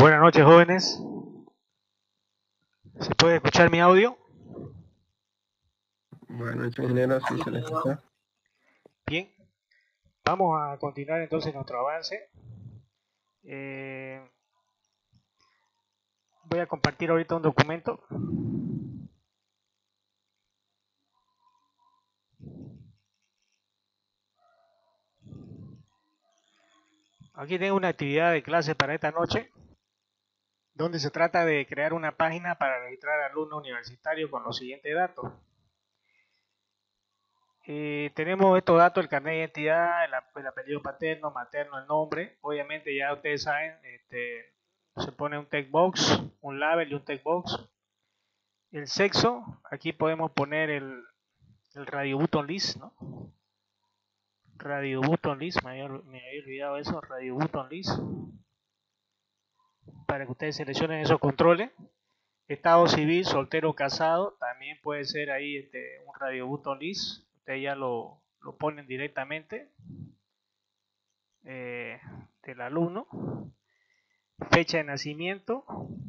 Buenas noches, jóvenes. ¿Se puede escuchar mi audio? Buenas noches, ingeniero, sí se le escucha. Bien, vamos a continuar entonces nuestro avance. Voy a compartir ahorita un documento. Aquí tengo una actividad de clase para esta noche, donde se trata de crear una página para registrar alumnos universitarios con los siguientes datos. Tenemos estos datos: el carnet de identidad, el apellido paterno, materno, el nombre. Obviamente ya ustedes saben, se pone un text box, un label y un text box. El sexo, aquí podemos poner el radio button list, ¿no? Radio button list, me había olvidado eso, radio button list, para que ustedes seleccionen esos controles. Estado civil, soltero, casado, también puede ser ahí un radio button list. Ustedes ya lo ponen directamente del alumno. Fecha de nacimiento.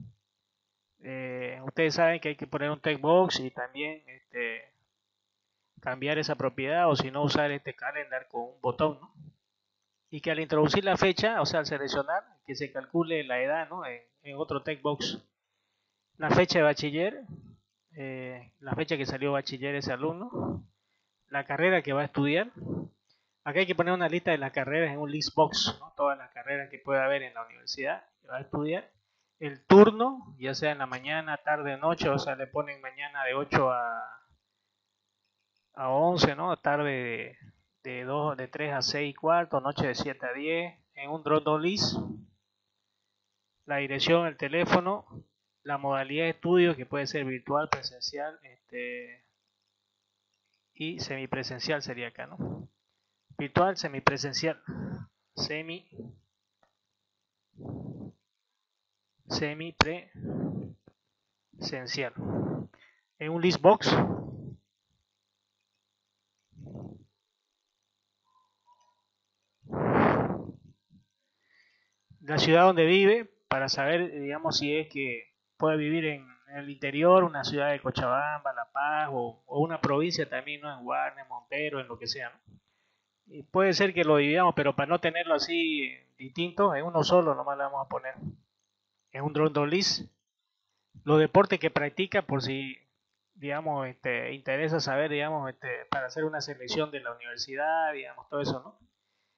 Ustedes saben que hay que poner un text box y también cambiar esa propiedad, o si no, usar este calendar con un botón, ¿no? Y que al introducir la fecha, o sea, al seleccionar, que se calcule la edad, ¿no? En otro text box. La fecha de bachiller, la fecha que salió bachiller ese alumno, la carrera que va a estudiar. Acá hay que poner una lista de las carreras en un list box, ¿no? Todas las carreras que pueda haber en la universidad que va a estudiar. El turno, ya sea en la mañana, tarde o noche, o sea, le ponen mañana de 8 a 11, ¿no? Tarde de 3 a 6 y cuarto, noche de 7 a 10, en un drop-down list. La dirección, el teléfono, la modalidad de estudio, que puede ser virtual, presencial, y semipresencial sería acá, ¿no? Virtual, semipresencial, semipresencial. En un list box, la ciudad donde vive, para saber, digamos, si es que puede vivir en el interior, una ciudad de Cochabamba, La Paz, o una provincia también, ¿no? En Guarne, Montero, en lo que sea, ¿no? Y puede ser que lo dividamos, pero para no tenerlo así distinto, en uno solo nomás le vamos a poner. En un drop-down list, los deportes que practica, por si, digamos, interesa saber, digamos, para hacer una selección de la universidad, digamos, todo eso, ¿no?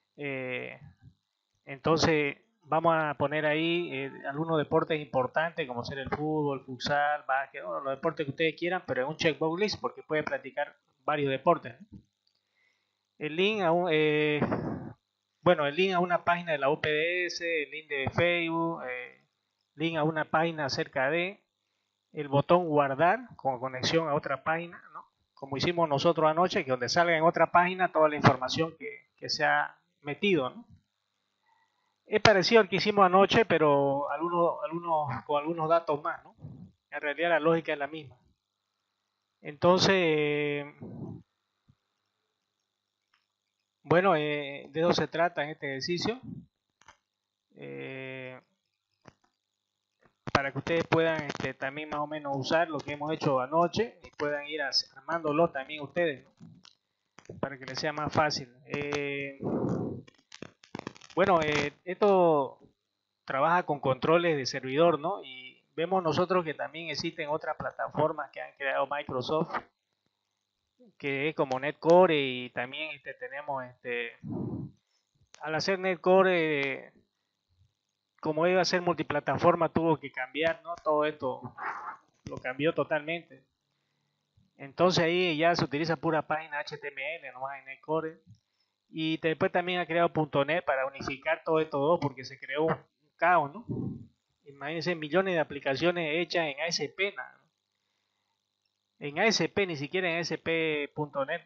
Entonces, vamos a poner ahí algunos deportes importantes, como ser el fútbol, futsal, básquet, los deportes que ustedes quieran, pero en un checkbox list, porque pueden practicar varios deportes. El link a el link a una página de la UPDS, el link de Facebook, link a una página acerca de el botón guardar con conexión a otra página, ¿no? Como hicimos nosotros anoche, que donde salga en otra página toda la información que se ha metido, ¿no? Es parecido al que hicimos anoche, pero con algunos datos más, ¿no? En realidad la lógica es la misma. Entonces, bueno, de eso se trata en este ejercicio. Para que ustedes puedan también más o menos usar lo que hemos hecho anoche y puedan ir armándolo también ustedes, ¿no? Para que les sea más fácil. Bueno, esto trabaja con controles de servidor, ¿no? Y vemos nosotros que también existen otras plataformas que han creado Microsoft, que es como Netcore, y también tenemos, al hacer Netcore, como iba a ser multiplataforma, tuvo que cambiar, ¿no? Todo esto lo cambió totalmente. Entonces ahí ya se utiliza pura página HTML, nomás en Netcore. Y después también ha creado .NET para unificar todo esto dos, porque se creó un caos, ¿no? Imagínense, millones de aplicaciones hechas en ASP, ¿no? En ASP, ni siquiera en ASP.NET.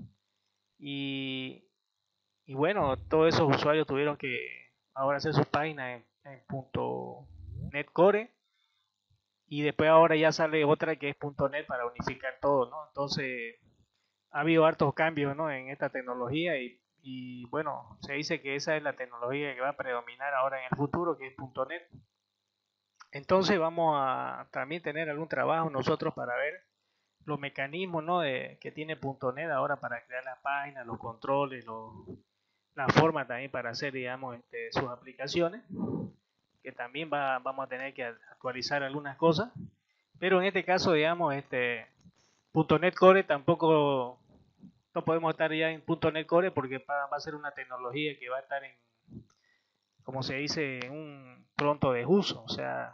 Y bueno, todos esos usuarios tuvieron que ahora hacer sus páginas en .NET Core, y después ahora ya sale otra que es .NET para unificar todo, ¿no? Entonces ha habido hartos cambios, ¿no? En esta tecnología, y bueno, se dice que esa es la tecnología que va a predominar ahora en el futuro, que es .NET. Entonces vamos a también tener algún trabajo nosotros para ver los mecanismos, ¿no? Que tiene .NET ahora para crear la página, los controles, la forma también para hacer, digamos, sus aplicaciones, que también vamos a tener que actualizar algunas cosas, pero en este caso, digamos, .NET Core tampoco no podemos estar ya en .NET Core porque va a ser una tecnología que va a estar en, como se dice, en un pronto desuso, o sea,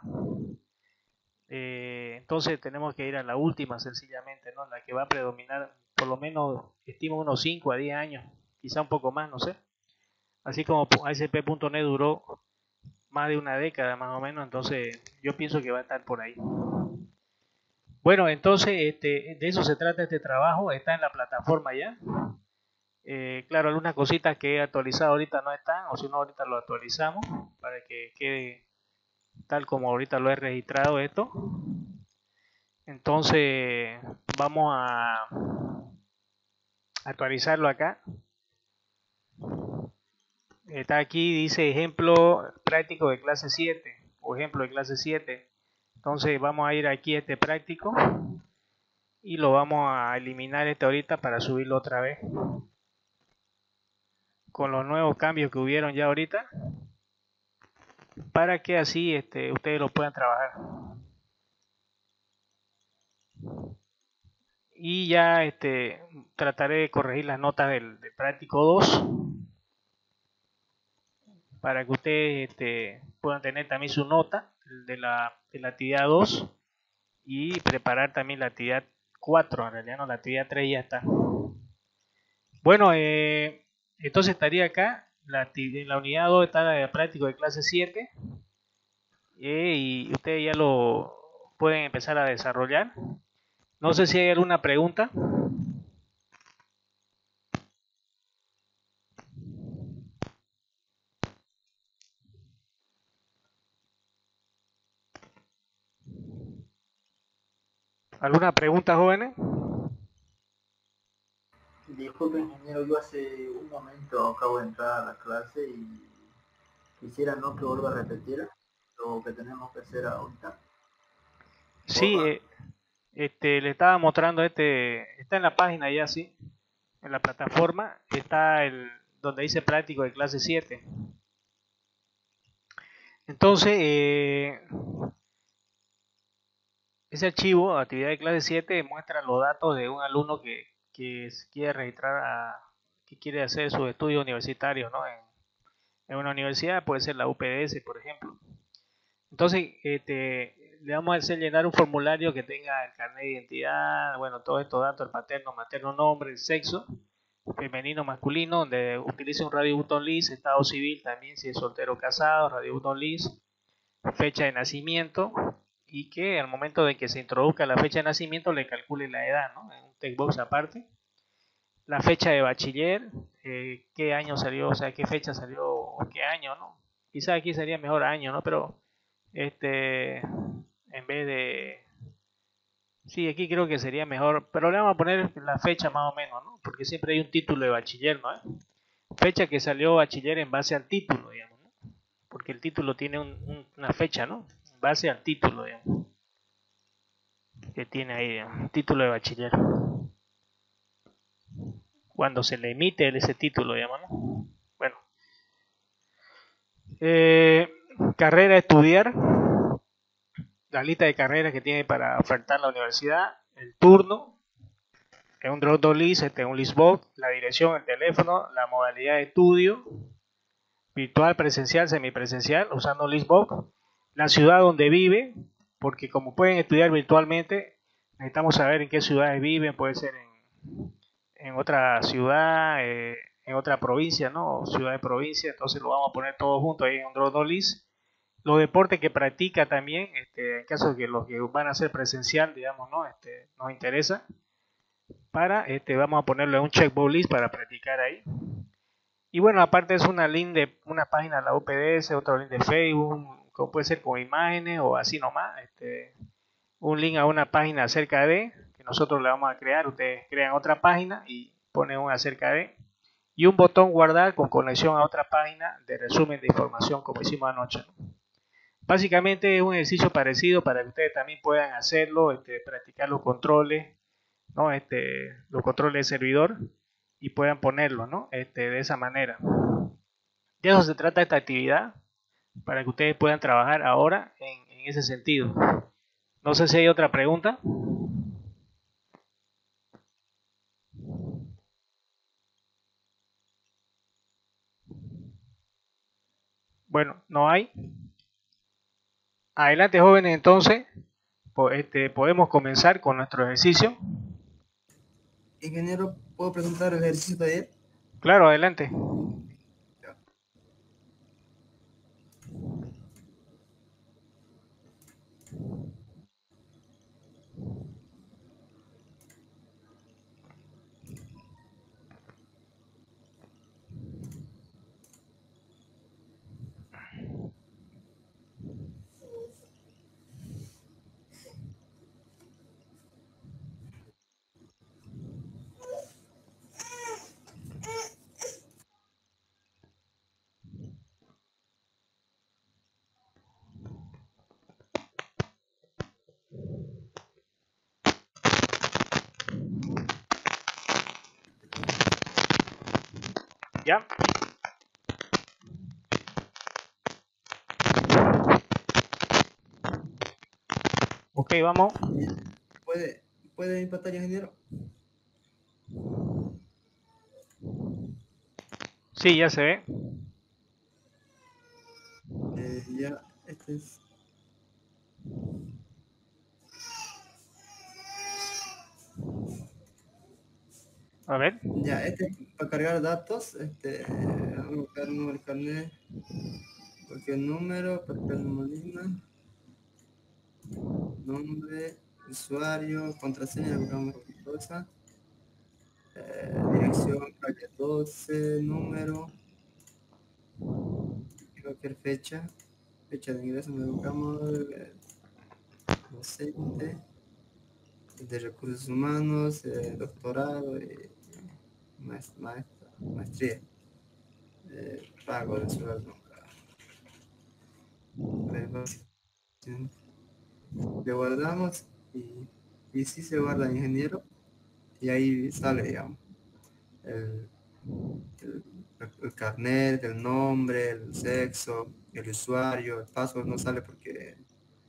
entonces tenemos que ir a la última sencillamente, ¿no? La que va a predominar, por lo menos, estimo unos 5 a 10 años, quizá un poco más, no sé. Así como ASP.NET duró más de una década más o menos, entonces yo pienso que va a estar por ahí. Bueno, entonces de eso se trata este trabajo, está en la plataforma ya. Claro, algunas cositas que he actualizado ahorita no están, o si no ahorita lo actualizamos para que quede tal como ahorita lo he registrado esto. Entonces vamos a actualizarlo acá. Está aquí, dice ejemplo práctico de clase 7 o ejemplo de clase 7. Entonces vamos a ir aquí a este práctico y lo vamos a eliminar ahorita para subirlo otra vez con los nuevos cambios que hubieron ya ahorita para que así ustedes lo puedan trabajar. Y ya trataré de corregir las notas del práctico 2 para que ustedes puedan tener también su nota de la actividad 2 y preparar también la actividad 4, en realidad no, la actividad 3 ya está. Bueno, entonces estaría acá, en la unidad 2 está el práctico de clase 7 y ustedes ya lo pueden empezar a desarrollar. No sé si hay alguna pregunta. ¿Alguna pregunta, jóvenes? Disculpe, ingeniero, yo hace un momento acabo de entrar a la clase y quisiera no que vuelva a repetir lo que tenemos que hacer ahorita. Sí, le estaba mostrando está en la página ya, sí, en la plataforma, está donde dice práctico de clase 7. Entonces, ese archivo, actividad de clase 7, muestra los datos de un alumno que quiere registrar, que quiere hacer sus estudios universitarios, ¿no? En una universidad, puede ser la UPS, por ejemplo. Entonces, le vamos a hacer llenar un formulario que tenga el carnet de identidad, bueno, todos estos datos, el paterno, materno, nombre, el sexo, femenino, masculino, donde utilice un radio button list, estado civil también, si es soltero o casado, radio button list, fecha de nacimiento, y que al momento de que se introduzca la fecha de nacimiento le calcule la edad, ¿no? En un textbox aparte. La fecha de bachiller, qué año salió, o sea, qué fecha salió, o qué año, ¿no? Quizá aquí sería mejor año, ¿no? Pero en vez de, sí, aquí creo que sería mejor, pero le vamos a poner la fecha más o menos, ¿no? Porque siempre hay un título de bachiller, ¿no? Fecha que salió bachiller en base al título, digamos, ¿no? Porque el título tiene una fecha, ¿no? En base al título, digamos, que tiene ahí, digamos, título de bachiller. Cuando se le emite ese título, digamos, ¿no? Bueno. Carrera a estudiar, la lista de carreras que tiene para ofertar la universidad, el turno, es un drop down list, un listbox, la dirección, el teléfono, la modalidad de estudio, virtual, presencial, semipresencial, usando listbox, la ciudad donde vive, porque como pueden estudiar virtualmente, necesitamos saber en qué ciudades viven, puede ser en otra ciudad, en otra provincia, ¿no? Ciudad de provincia, entonces lo vamos a poner todo junto ahí en un drop down list. Los deportes que practica también, en caso de que los que van a ser presencial, digamos, ¿no? Nos interesa. Vamos a ponerle un checkbox list para practicar ahí. Y bueno, aparte es una link de una página de la UPDS, otro link de Facebook, como puede ser con imágenes o así nomás. Un link a una página acerca de, que nosotros le vamos a crear, ustedes crean otra página y ponen un acerca de. Y un botón guardar con conexión a otra página de resumen de información como hicimos anoche, ¿no? Básicamente es un ejercicio parecido para que ustedes también puedan hacerlo, practicar los controles, ¿no? Los controles del servidor y puedan ponerlo, ¿no? De esa manera. De eso se trata esta actividad, para que ustedes puedan trabajar ahora en ese sentido. No sé si hay otra pregunta. Bueno, no hay. Adelante, jóvenes, entonces podemos comenzar con nuestro ejercicio. Ingeniero, ¿puedo presentar el ejercicio de ayer? Claro, adelante. ¿Ya? Ok, vamos. ¿Puede mi pantalla, ingeniero? Sí, ya se ve. Ya, este es. A ver. Ya, este es para cargar datos. Vamos a buscar un número de carnet. Cualquier número, papel Molina. Nombre, usuario, contraseña, buscamos cualquier cosa. Dirección, calle 12, número. Cualquier fecha. Fecha de ingreso, me buscamos. Docente. De recursos humanos, doctorado y maestría. Pago de sueldo. Le guardamos y si se guarda ingeniero y ahí sale, digamos, el, el, el carnet, el nombre, el sexo, el usuario, el password no sale porque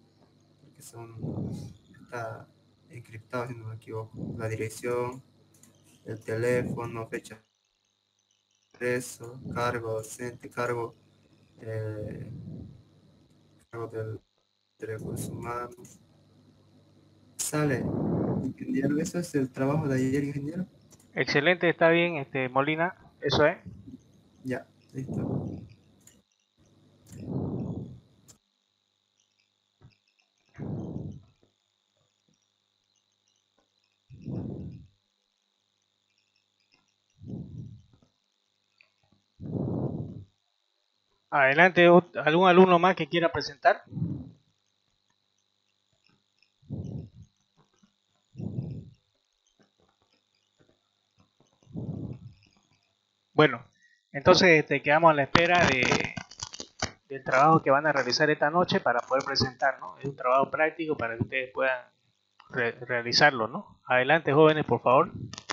está encriptado, si no me equivoco. La dirección, el teléfono, fecha de ingreso, cargo docente, cargo de recursos humanos. Sale, ingeniero, eso es el trabajo de ayer, ingeniero. Excelente, está bien, Molina. Eso es. Ya, listo. Adelante, ¿algún alumno más que quiera presentar? Bueno, entonces quedamos a la espera del trabajo que van a realizar esta noche para poder presentar, ¿no? Es un trabajo práctico para que ustedes puedan realizarlo, ¿no? Adelante, jóvenes, por favor.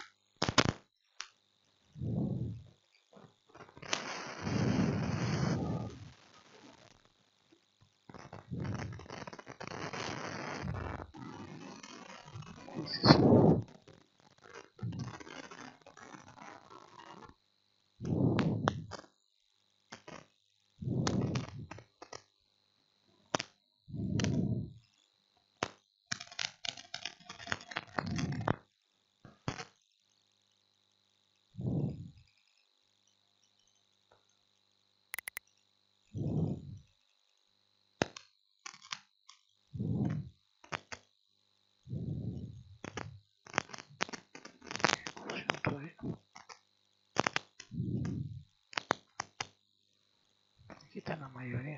Aquí está la mayoría.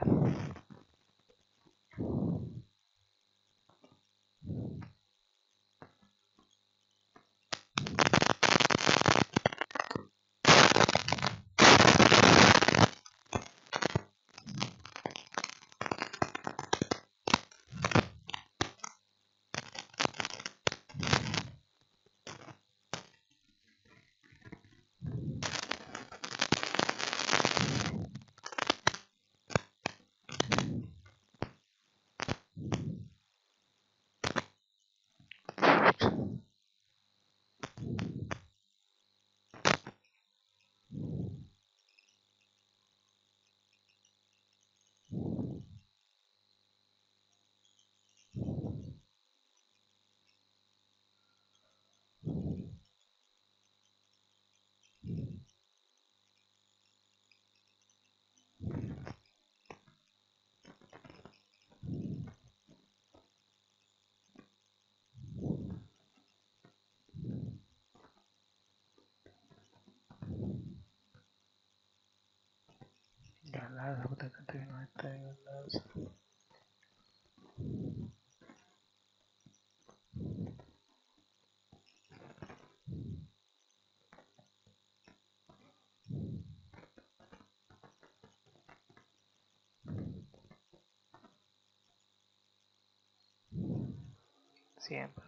Siempre.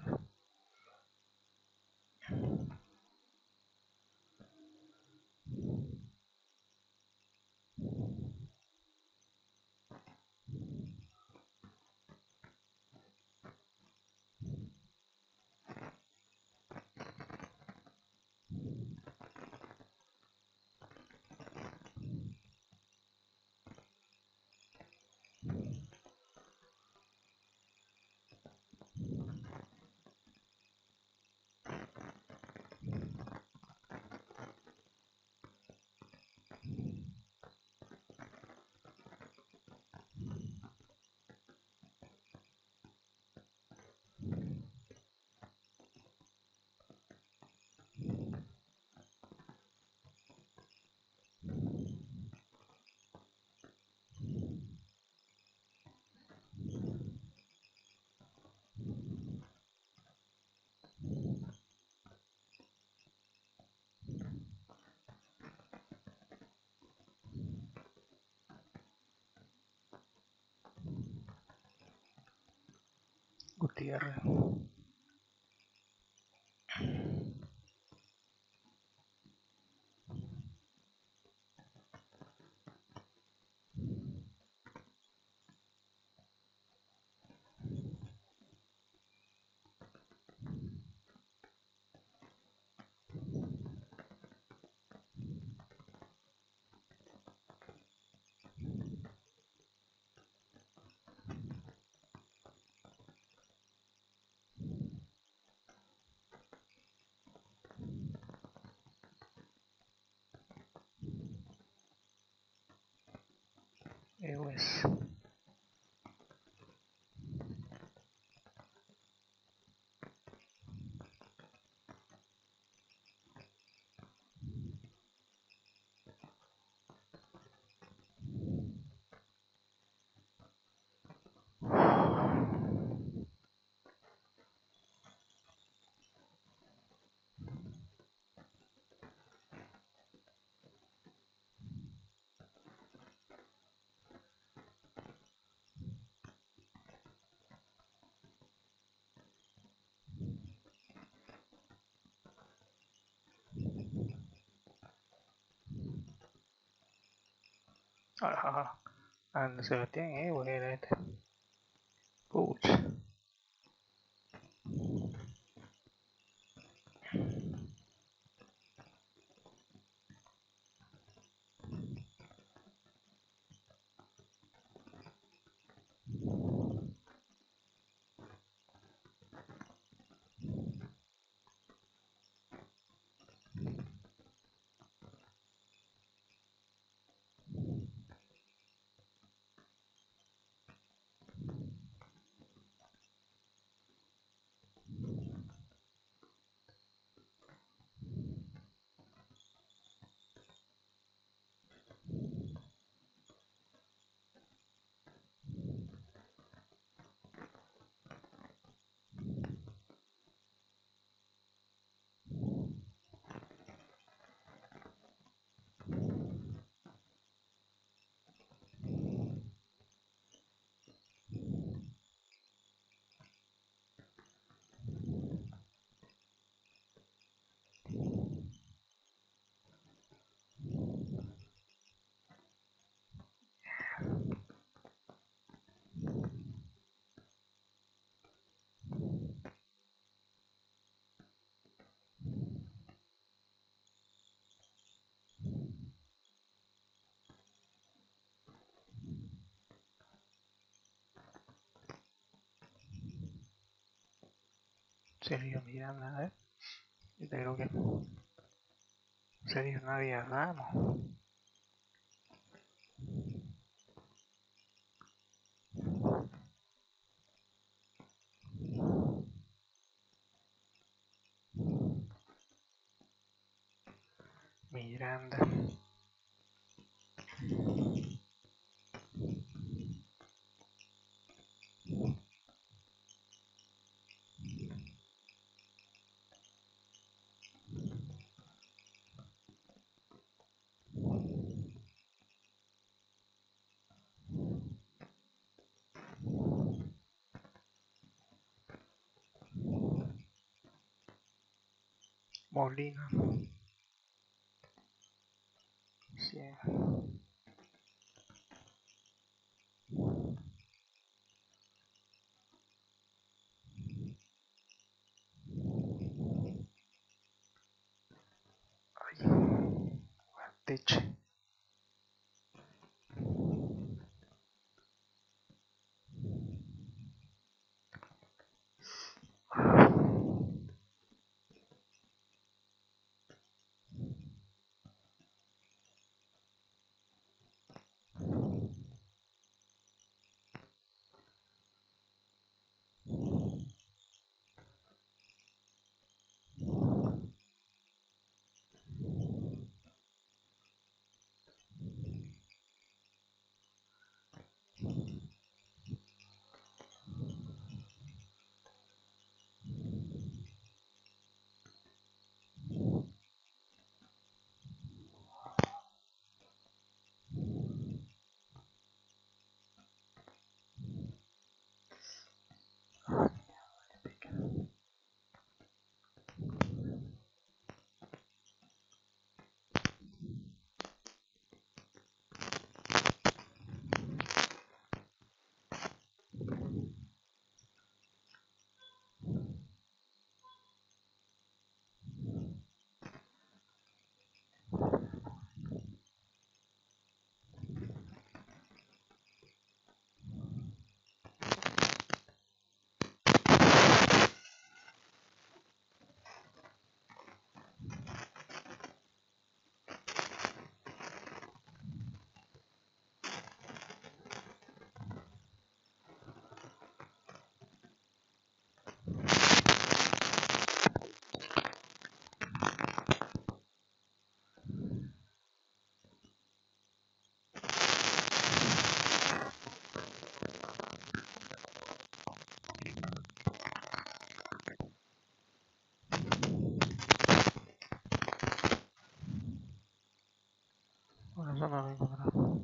Gutiérrez. Pues. Ajá. Ana Sebastián, era este. Pucha. Sergio Miranda, a ver. Yo creo que. Sergio Nadia Ramos. Miranda. Molina. Sí. Ay, teche. Bueno, eso no lo he encontrado.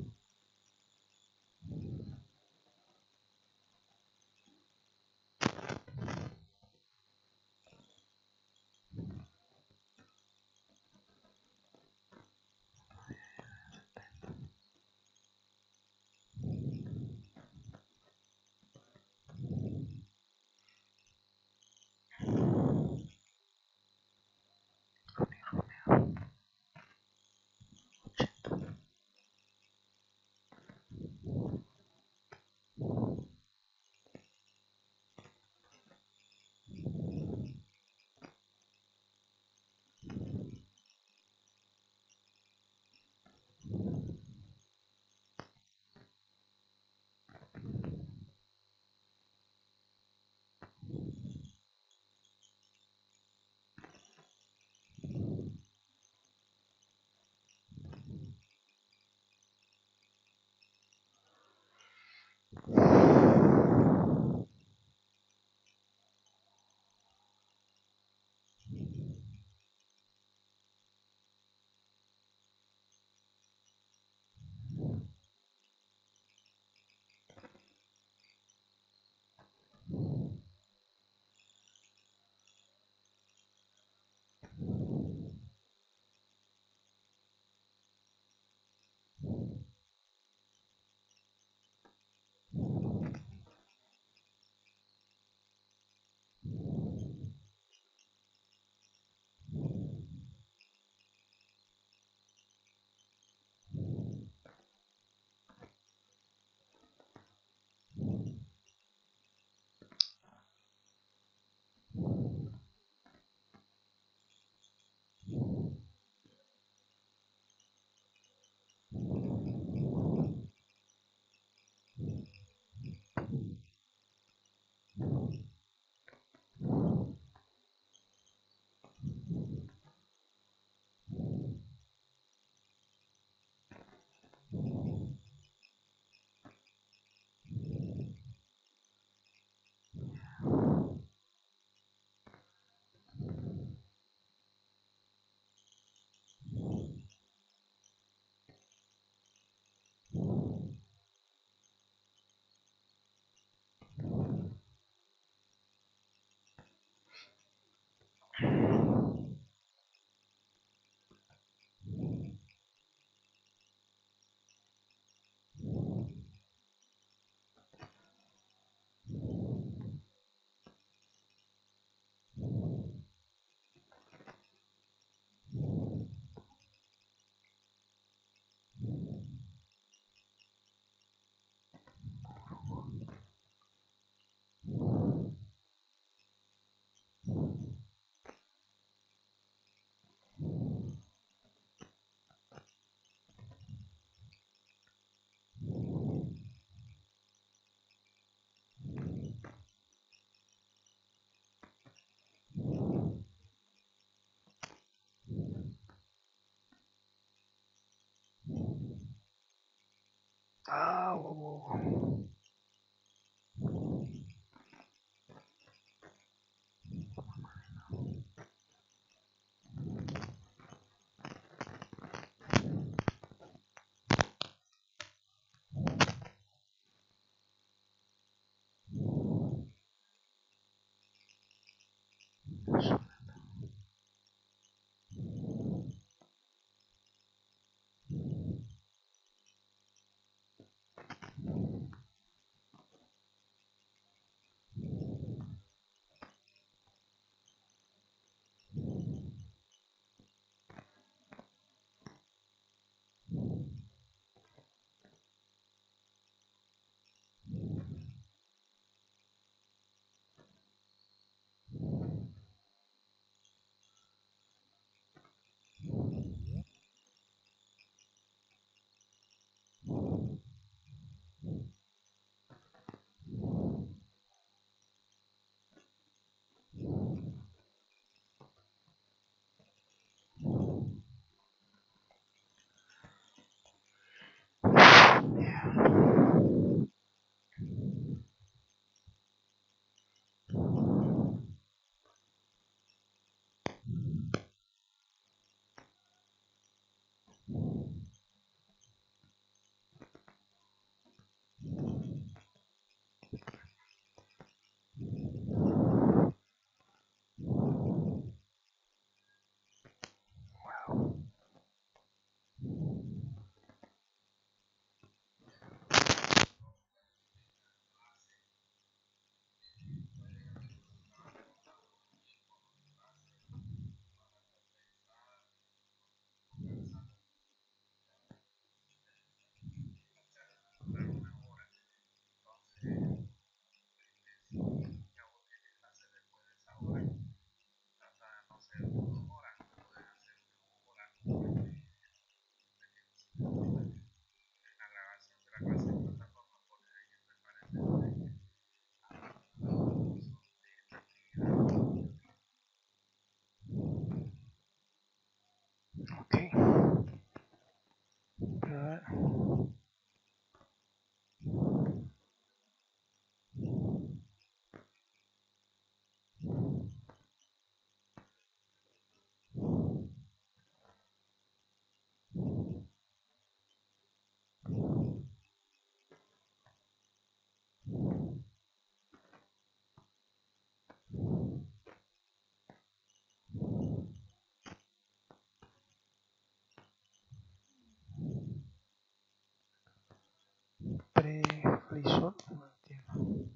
Ok. A ver. Pre-resort, no entiendo.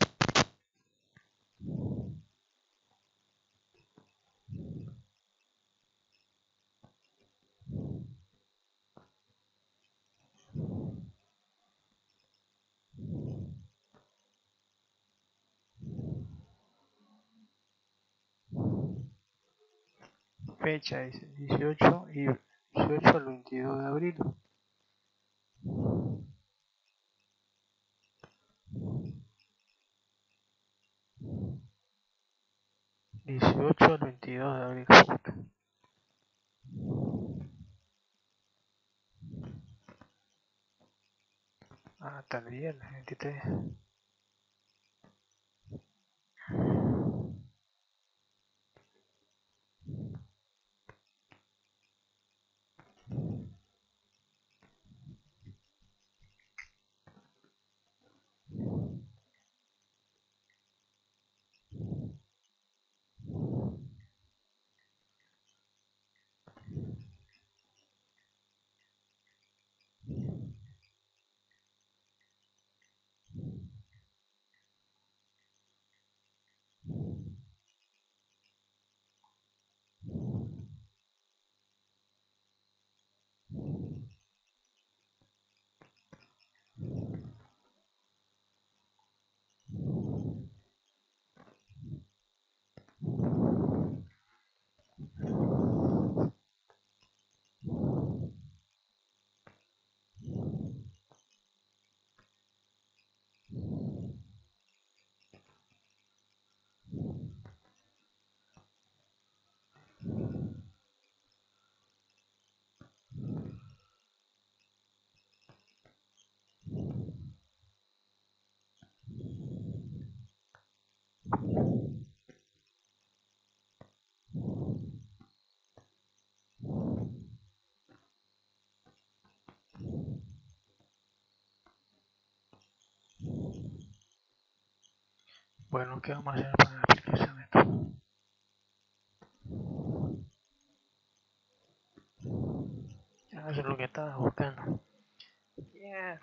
Fecha es 18 y 18 al 22 de abril. 18 al 22 de abril. Ah, hasta el viernes 23. Bueno, ¿qué vamos a hacer para la aplicación de esto? Eso es lo que estaba buscando. Yeah.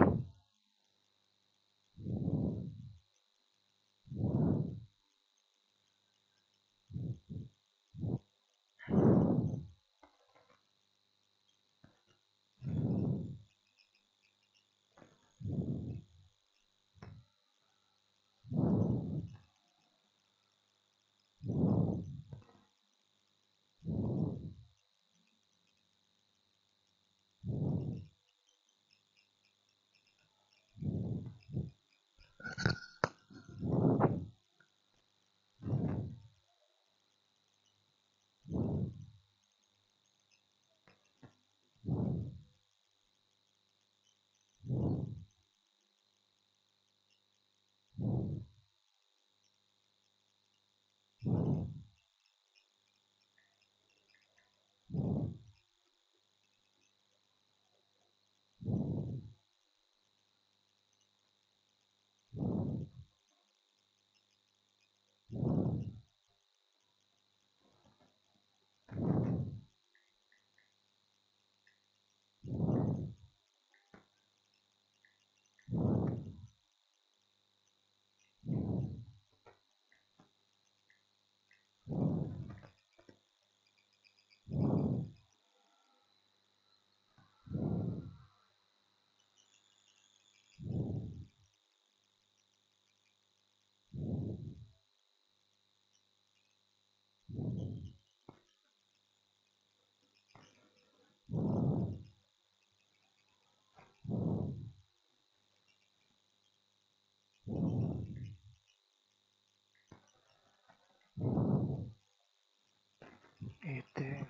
Este,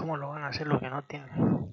¿Cómo lo van a hacer los que no tienen?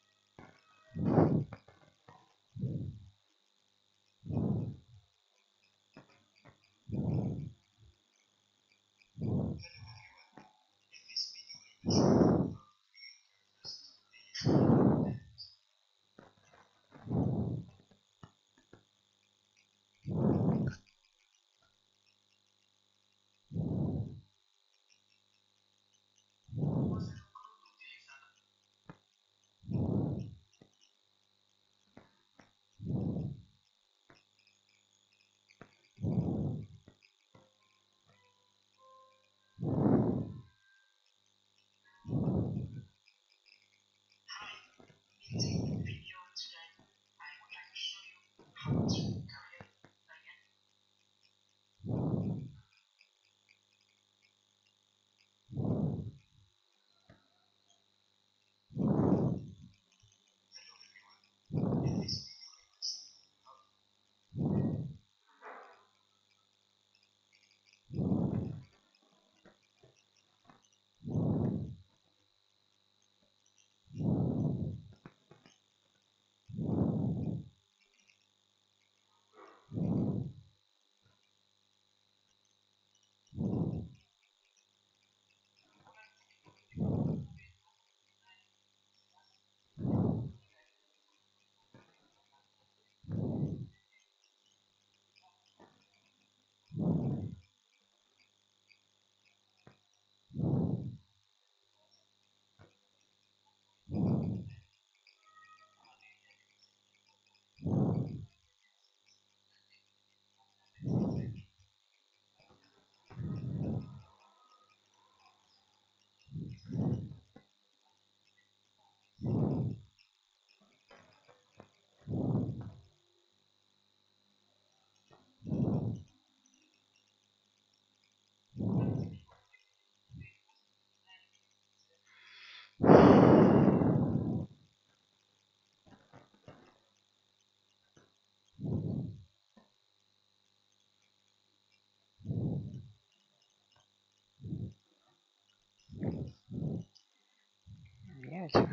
Mierda,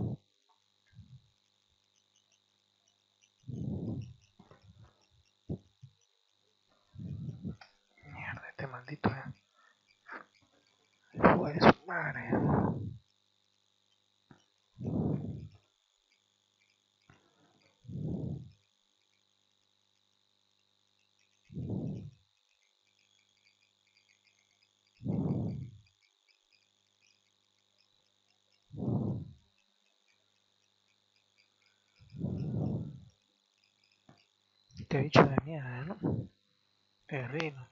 este maldito hijo de su madre. Este bicho de mierda, ¿no? Terrible.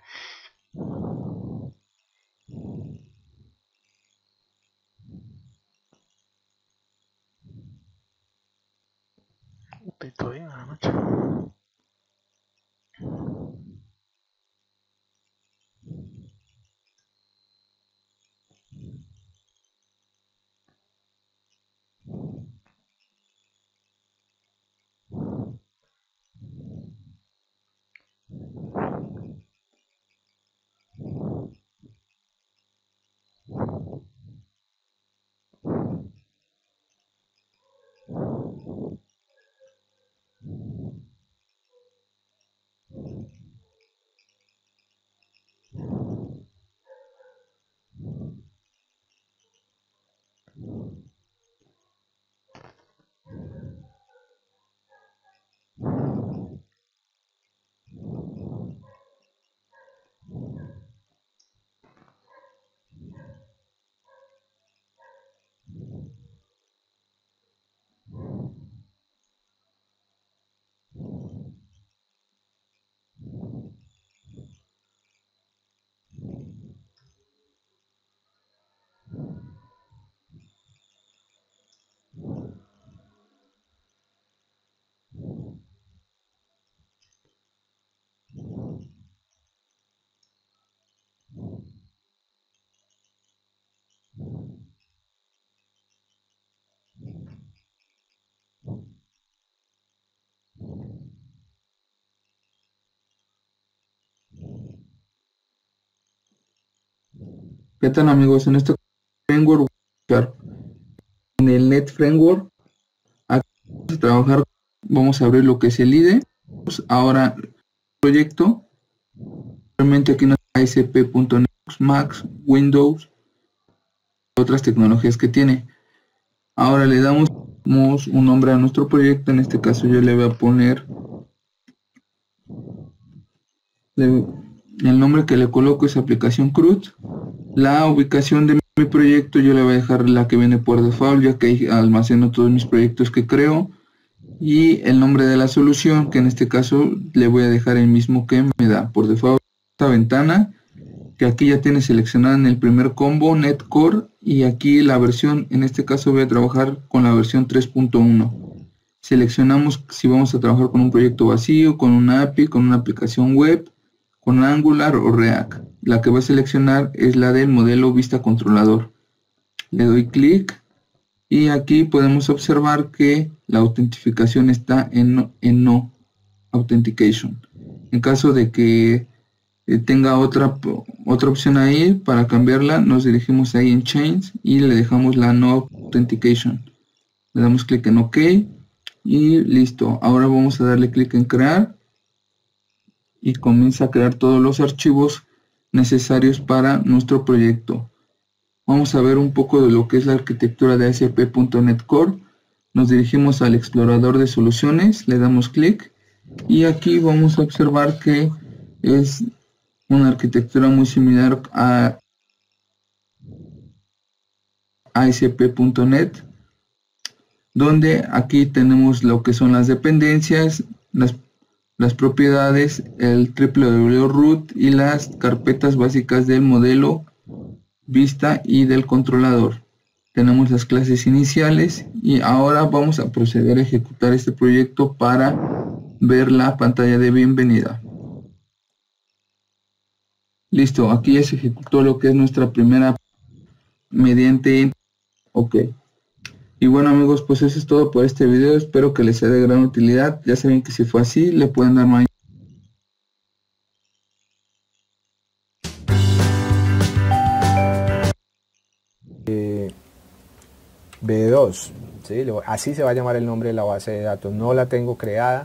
Estoy todo bien a la noche. ¿Qué tal amigos? En este vengo a buscar el Net Framework. Aquí vamos a trabajar, vamos a abrir lo que es el IDE. Ahora, proyecto. Realmente aquí nos da ASP.NET, Mac, Windows, otras tecnologías que tiene. Ahora le damos un nombre a nuestro proyecto. En este caso yo le voy a poner el nombre que le coloco es aplicación CRUD. La ubicación de mi proyecto yo le voy a dejar la que viene por default, ya que ahí almaceno todos mis proyectos que creo. Y el nombre de la solución, que en este caso le voy a dejar el mismo que me da por default esta ventana, que aquí ya tiene seleccionada en el primer combo NetCore, y aquí la versión, en este caso voy a trabajar con la versión 3.1. Seleccionamos si vamos a trabajar con un proyecto vacío, con una API, con una aplicación web, con Angular o React. La que voy a seleccionar es la del modelo Vista Controlador. Le doy clic y aquí podemos observar que la autentificación está en no authentication. En caso de que tenga otra opción ahí, para cambiarla nos dirigimos ahí en Change y le dejamos la no authentication. Le damos clic en OK y listo. Ahora vamos a darle clic en crear y comienza a crear todos los archivos necesarios para nuestro proyecto. Vamos a ver un poco de lo que es la arquitectura de ASP.NET Core. Nos dirigimos al explorador de soluciones, le damos clic y aquí vamos a observar que es una arquitectura muy similar a ASP.NET, donde aquí tenemos lo que son las dependencias, las propiedades, el www.root y las carpetas básicas del modelo Vista y del controlador. Tenemos las clases iniciales y ahora vamos a proceder a ejecutar este proyecto para ver la pantalla de bienvenida. Listo, aquí ya se ejecutó lo que es nuestra primera mediante OK. Y bueno amigos, pues eso es todo por este video. Espero que les sea de gran utilidad. Ya saben que si fue así, le pueden dar más. B2, ¿sí? Así se va a llamar el nombre de la base de datos. No la tengo creada.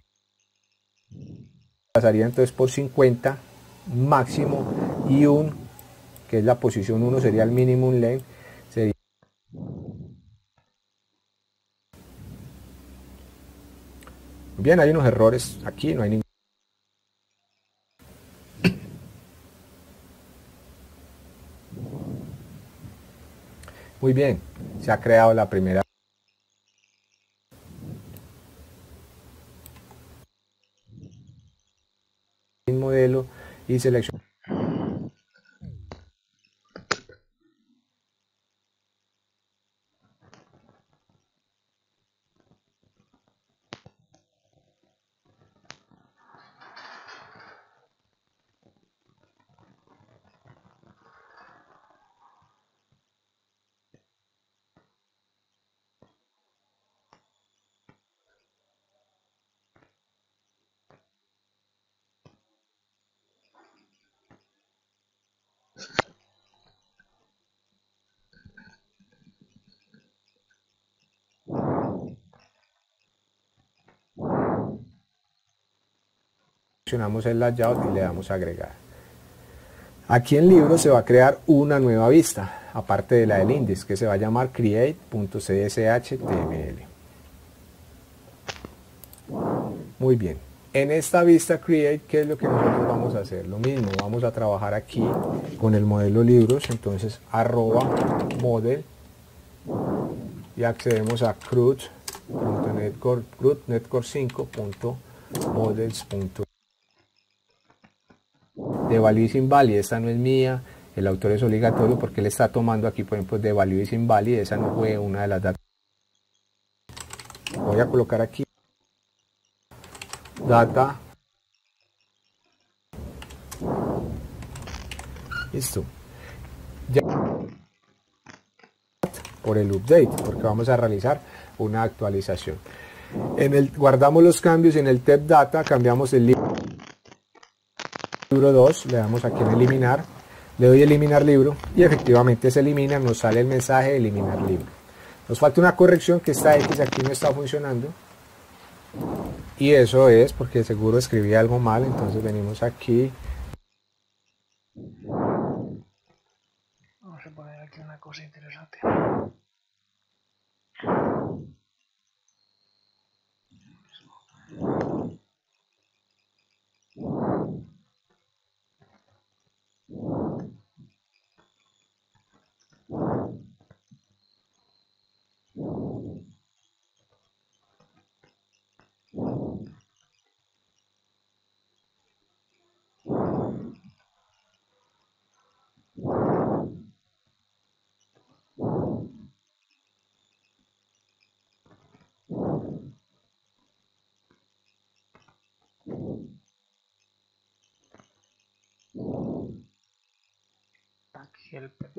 Pasaría entonces por 50 máximo y un, que es la posición 1, sería el minimum length. Sería bien, hay unos errores aquí, no hay ningún. Muy bien, se ha creado la primera modelo y seleccionamos. Seleccionamos el layout y le damos a agregar. Aquí en libro se va a crear una nueva vista, aparte de la del index, que se va a llamar create.csh.html. Muy bien. En esta vista create, ¿qué es lo que nosotros vamos a hacer? Lo mismo, vamos a trabajar aquí con el modelo libros, entonces @model y accedemos a CRUD.NETCORE 5.models. De value is invalid, esta no es mía, el autor es obligatorio porque él está tomando aquí, por ejemplo, de value is invalid, esa no fue una de las datas. Voy a colocar aquí data. Listo. Ya por el update, porque vamos a realizar una actualización. Guardamos los cambios en el tab data, cambiamos el libro 2, le damos aquí en eliminar, le doy eliminar libro y efectivamente se elimina, nos sale el mensaje de eliminar libro. Nos falta una corrección, que esta X aquí no está funcionando. Y eso es porque seguro escribí algo mal, entonces venimos aquí. Vamos a poner aquí una cosa interesante. Tag helper.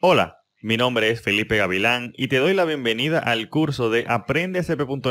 Hola, mi nombre es Felipe Gavilán y te doy la bienvenida al curso de Aprende ASP.NET.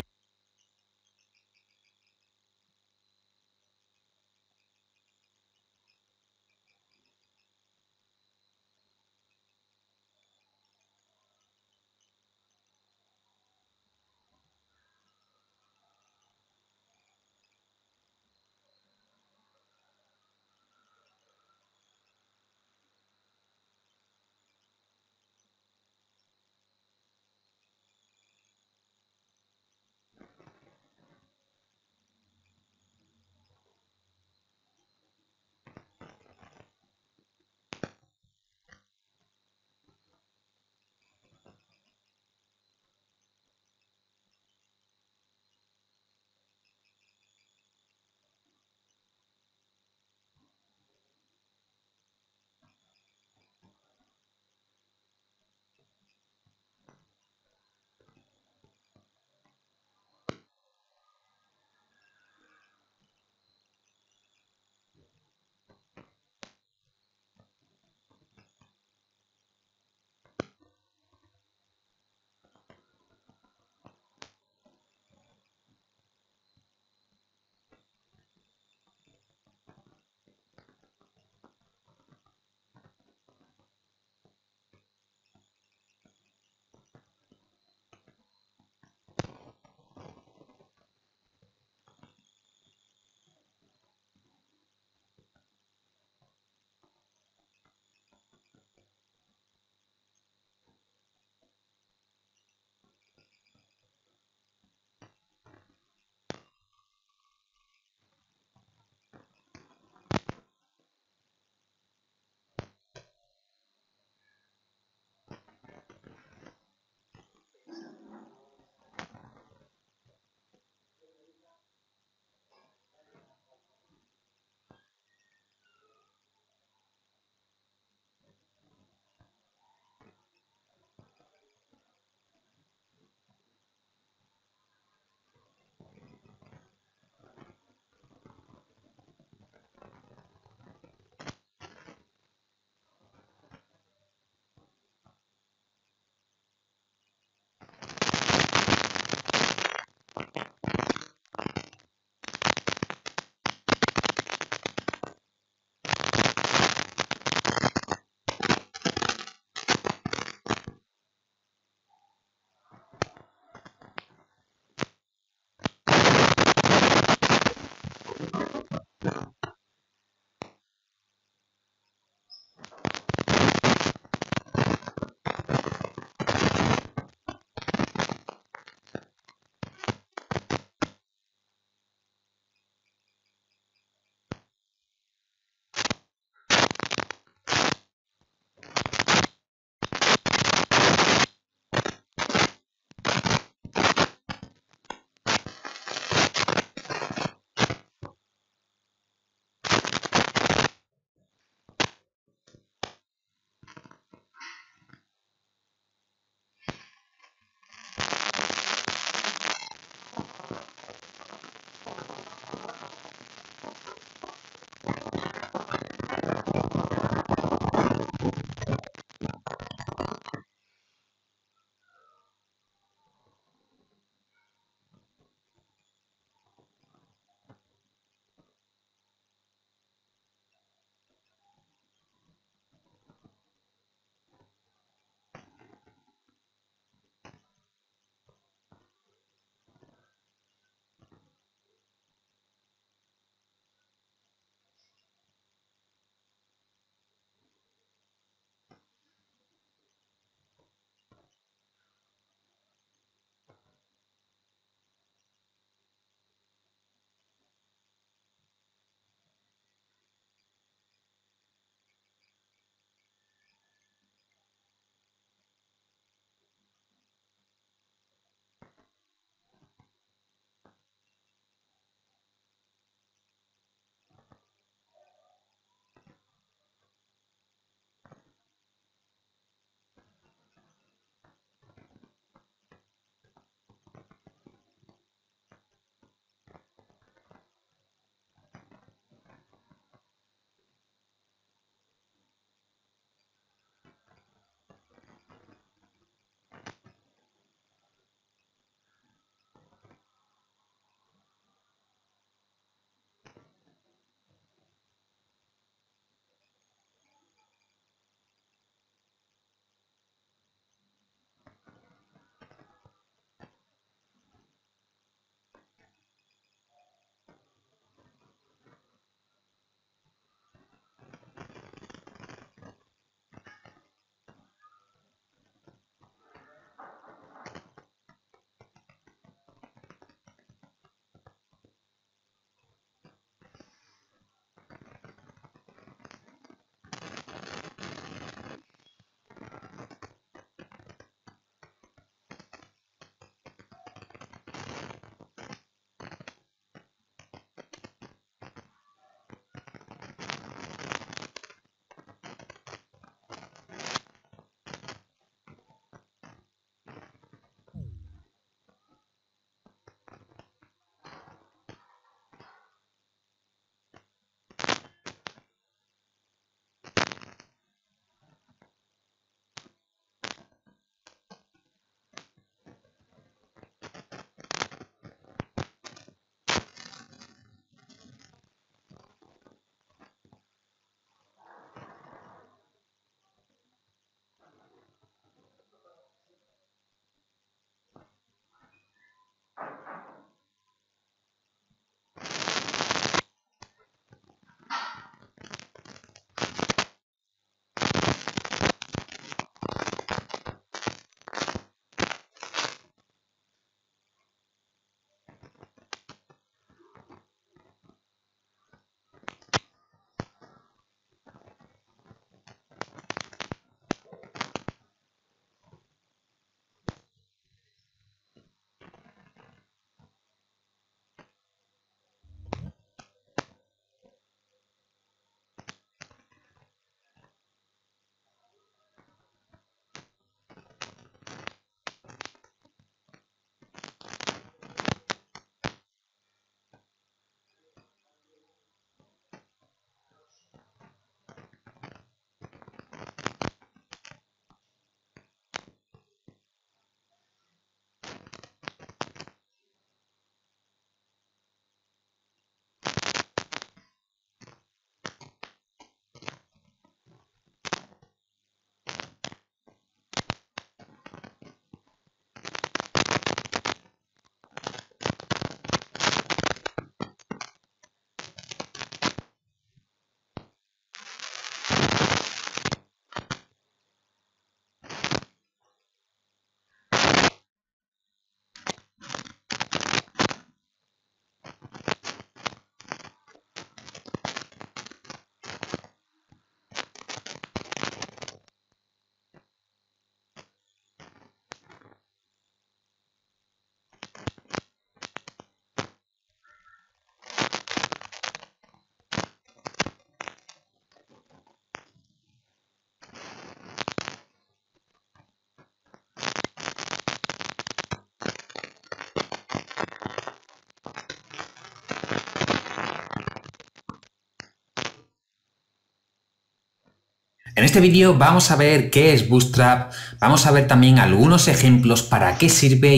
En este vídeo vamos a ver qué es Bootstrap, vamos a ver también algunos ejemplos para qué sirve.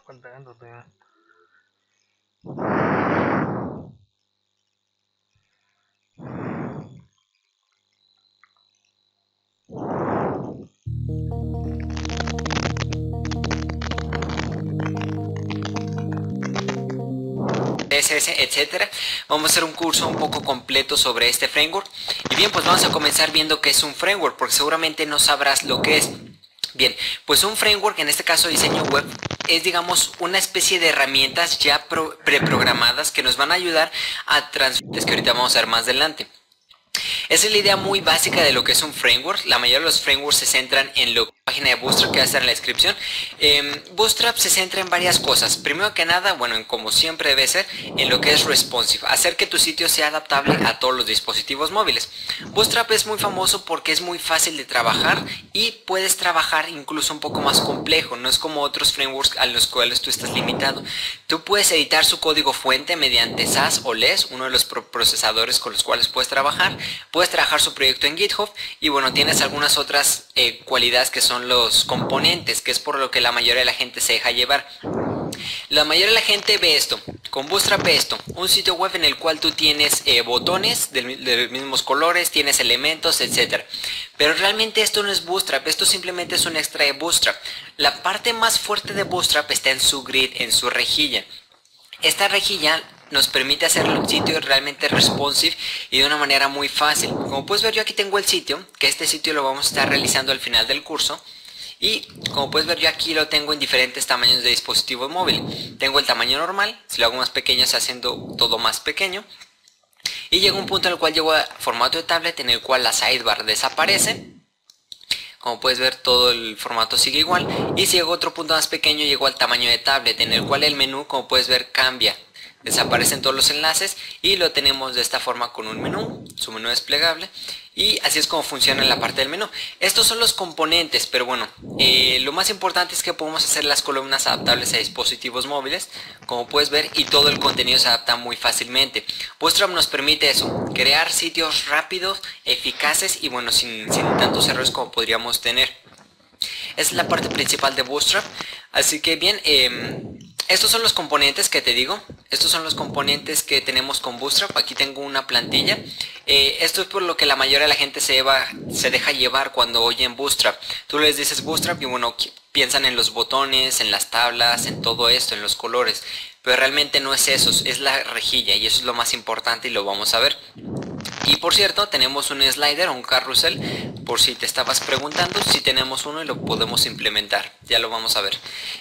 Faltando todavía. CSS, etcétera. Vamos a hacer un curso un poco completo sobre este framework. Y bien, pues vamos a comenzar viendo qué es un framework, porque seguramente no sabrás lo que es. Bien, pues un framework, en este caso diseño web, es, digamos, una especie de herramientas ya preprogramadas que nos van a ayudar a transferir, que ahorita vamos a ver más adelante. Esa es la idea muy básica de lo que es un framework. La mayoría de los frameworks se centran en la página de Bootstrap que va a estar en la descripción. Bootstrap se centra en varias cosas. Primero que nada, bueno, en como siempre debe ser, en lo que es responsive. Hacer que tu sitio sea adaptable a todos los dispositivos móviles. Bootstrap es muy famoso porque es muy fácil de trabajar y puedes trabajar incluso un poco más complejo. No es como otros frameworks a los cuales tú estás limitado. Tú puedes editar su código fuente mediante SAS o LESS, uno de los procesadores con los cuales puedes trabajar. Puedes trabajar su proyecto en GitHub y bueno, tienes algunas otras cualidades que son los componentes, que es por lo que la mayoría de la gente se deja llevar. La mayoría de la gente ve esto, con Bootstrap ve esto, un sitio web en el cual tú tienes botones de los mismos colores, tienes elementos, etcétera. Pero realmente esto no es Bootstrap, esto simplemente es un extra de Bootstrap. La parte más fuerte de Bootstrap está en su grid, en su rejilla. Esta rejilla nos permite hacer el sitio realmente responsive y de una manera muy fácil. Como puedes ver, yo aquí tengo el sitio, que este sitio lo vamos a estar realizando al final del curso. Y como puedes ver, yo aquí lo tengo en diferentes tamaños de dispositivo móvil. Tengo el tamaño normal, si lo hago más pequeño se haciendo todo más pequeño. Y llega un punto en el cual llego a formato de tablet en el cual la sidebar desaparece. Como puedes ver, todo el formato sigue igual. Y si llego a otro punto más pequeño, llego al tamaño de tablet en el cual el menú, como puedes ver, cambia. Desaparecen todos los enlaces y lo tenemos de esta forma con un menú, su menú desplegable, y así es como funciona en la parte del menú. Estos son los componentes, pero bueno, lo más importante es que podemos hacer las columnas adaptables a dispositivos móviles, como puedes ver, y todo el contenido se adapta muy fácilmente. Bootstrap nos permite eso, crear sitios rápidos, eficaces y bueno, sin tantos errores como podríamos tener. Es la parte principal de Bootstrap, así que bien, estos son los componentes que te digo. Estos son los componentes que tenemos con Bootstrap. Aquí tengo una plantilla. Esto es por lo que la mayoría de la gente se deja llevar cuando oyen Bootstrap. Tú les dices Bootstrap y bueno, piensan en los botones, en las tablas, en todo esto, en los colores. Pero realmente no es eso, es la rejilla y eso es lo más importante y lo vamos a ver. Y por cierto, tenemos un slider o un carrusel, por si te estabas preguntando, si tenemos uno y lo podemos implementar, ya lo vamos a ver.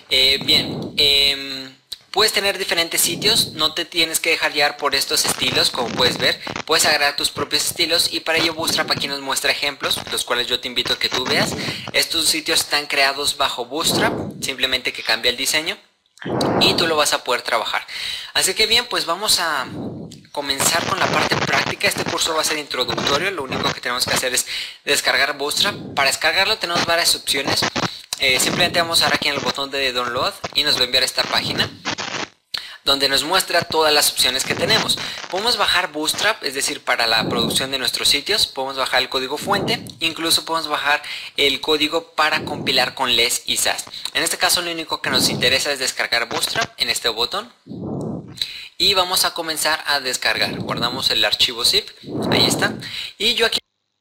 Puedes tener diferentes sitios, no te tienes que dejar llevar por estos estilos, como puedes ver, puedes agregar tus propios estilos y para ello Bootstrap aquí nos muestra ejemplos, los cuales yo te invito a que tú veas. Estos sitios están creados bajo Bootstrap, simplemente que cambia el diseño y tú lo vas a poder trabajar. Así que bien, pues vamos a comenzar con la parte práctica. Este curso va a ser introductorio, lo único que tenemos que hacer es descargar Bootstrap. Para descargarlo tenemos varias opciones. Simplemente vamos a dar aquí en el botón de download y nos va a enviar a esta página donde nos muestra todas las opciones que tenemos. Podemos bajar Bootstrap, es decir, para la producción de nuestros sitios, podemos bajar el código fuente, incluso podemos bajar el código para compilar con LESS y SAS. En este caso lo único que nos interesa es descargar Bootstrap en este botón. Y vamos a comenzar a descargar. Guardamos el archivo zip, ahí está. Y yo aquí...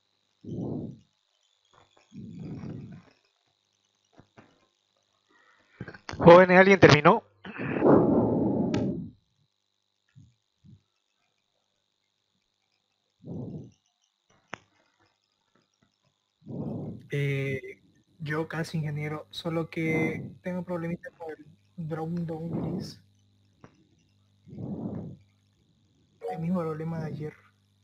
Jóvenes, ¿alguien terminó? Yo casi ingeniero, solo que tengo problemitas con el drop down list. El mismo problema de ayer.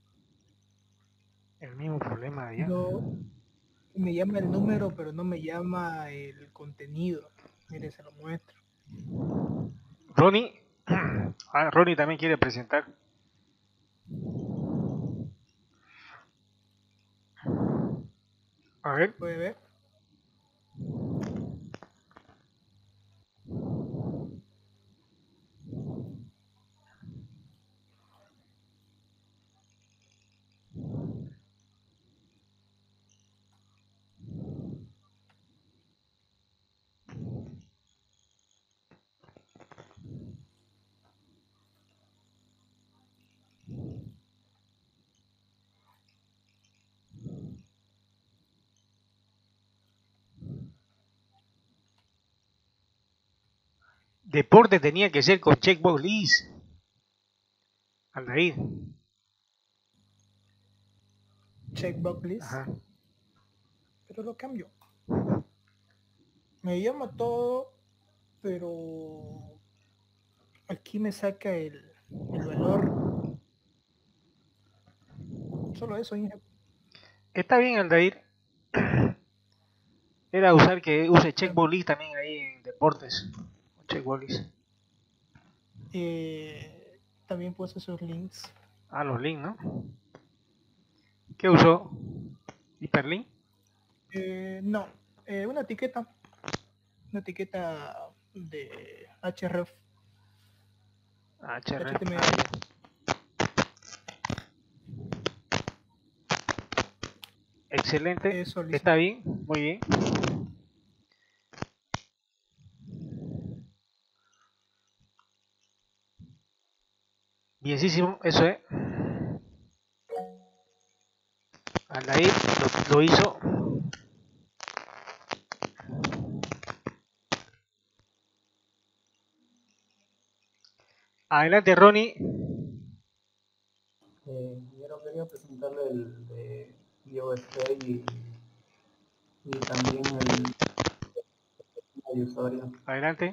El mismo problema de ayer. Me llama el número, pero no me llama el contenido. Mire, se lo muestro. Ronnie, Ronnie también quiere presentar. A ver. ¿Puede ver? deporte tenía que ser con checkbox list. Aldair. Checkbox list. Ajá. Pero lo cambio. Me llama todo, pero aquí me saca el valor. Solo eso, Inge. Está bien, Aldair. Era usar que use checkbox list también ahí en deportes. Checkbox list. También puedes hacer links. Ah, los links, ¿no? ¿Qué usó? ¿Hiperlink? No, una etiqueta. Una etiqueta de href. HTML. HTML. Excelente. Eso, listo. Está bien, muy bien. Bienísimo, eso es. Aldair lo hizo. Adelante, Ronnie. Yo quería presentarle el de IOST y también el usuario. Adelante.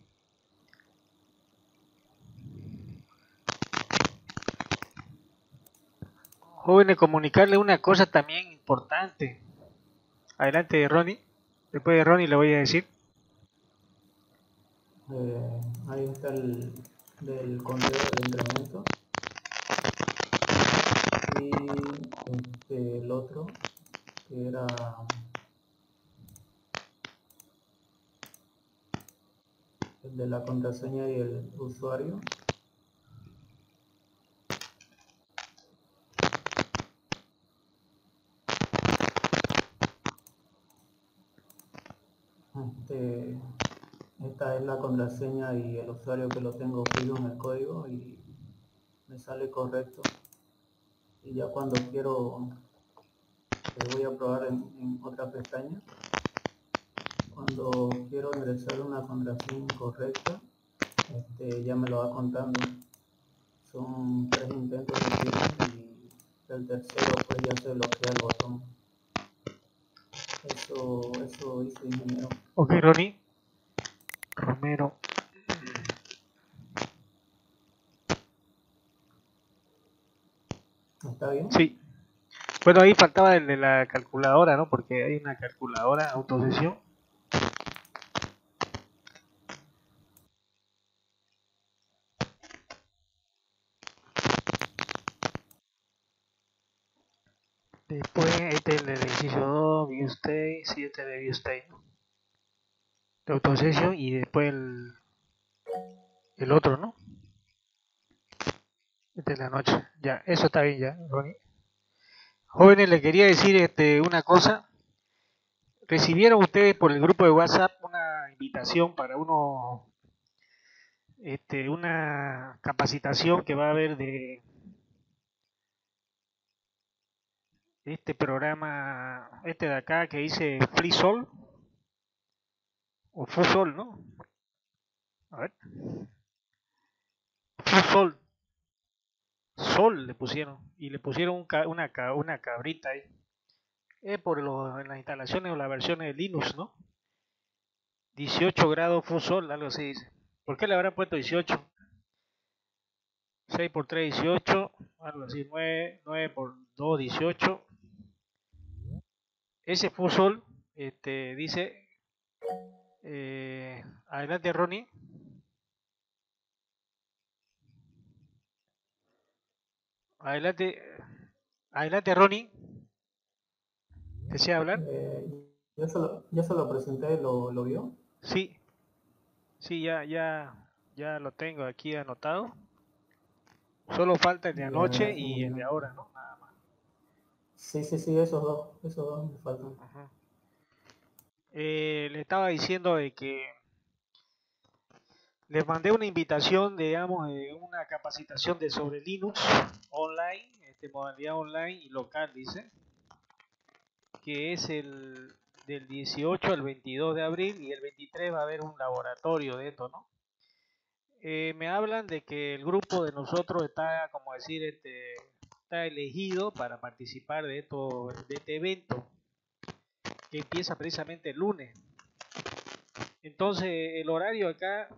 Jóvenes, comunicarle una cosa también importante. Adelante, Ronnie. Después de Ronnie le voy a decir. Ahí está el del conteo del incremento. Y el otro, que era el de la contraseña y el usuario. Esta es la contraseña y el usuario que lo tengo fijo en el código y me sale correcto. Y ya cuando quiero, voy a probar en otra pestaña. Cuando quiero ingresar una contraseña incorrecta, ya me lo va contando. Son 3 intentos que tienen y el tercero pues ya se bloquea el botón. Eso hice, ingeniero. Ok, Ronnie. Romero. ¿Está bien? Sí. Bueno, ahí faltaba el de la calculadora, ¿no? Porque hay una calculadora, autosesión. Después, este es el del ejercicio 2, view state, sí, este de view state, ¿no? De autosesión y después el otro, ¿no? Este es la noche. Ya, eso está bien ya, Ronnie. Jóvenes, les quería decir una cosa. ¿Recibieron ustedes por el grupo de WhatsApp una invitación para una capacitación que va a haber de este programa, de acá que dice FreeSol o FuSol, ¿no? A ver. FuSol. Sol le pusieron y le pusieron una cabrita ahí. En las instalaciones o las versiones de Linux, ¿no? 18 grados FuSol, algo así dice. ¿Por qué le habrán puesto 18? 6 por 3, 18, algo así, 9 por 2, 18. Ese FuSol, dice, adelante Ronnie. Adelante Ronnie. ¿Desea hablar? Ya se lo presenté, ¿lo vio? Sí, sí, ya lo tengo aquí anotado. Solo falta el de anoche y el de ahora, ¿no? Nada más. Sí, esos dos me faltan. Ajá. Le estaba diciendo de que les mandé una invitación, digamos, de una capacitación sobre Linux online, modalidad online y local, dice, que es del 18 al 22 de abril y el 23 va a haber un laboratorio de esto, ¿no? Me hablan de que el grupo de nosotros está, como decir, está elegido para participar de este evento que empieza precisamente el lunes. Entonces, el horario acá,